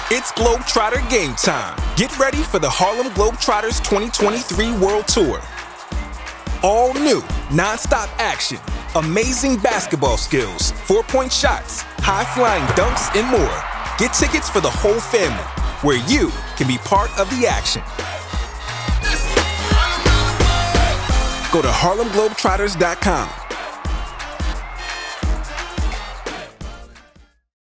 It's Globetrotter game time. Get ready for the Harlem Globetrotters 2023 World Tour. All new, non-stop action, amazing basketball skills, 4-point shots, high-flying dunks, and more. Get tickets for the whole family, where you can be part of the action. Go to harlemglobetrotters.com.